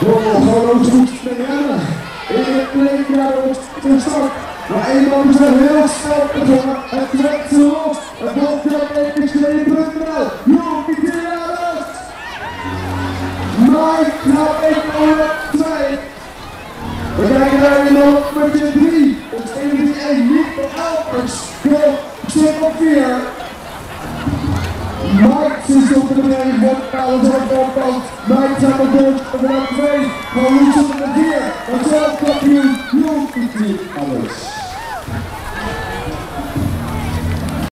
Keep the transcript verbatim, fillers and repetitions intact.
gewoon ook goed te rennen. In het plek naar de start. Maar eenmaal is er heel snel gedrongen. Het trekt ze los. Het wordt dat één twee punt nul. Jong, die Tiranos. Mike gaat één nul twee. We kijken naar de nummer drie. Het een drie één niet voor Alpers. Go, zit op vier. Mike zit op de benen, wordt alles op de opkant. Mike staat op de op de twee. Gewoon niet op de vier. Het is wel kampioen. Jong, die Tiranos.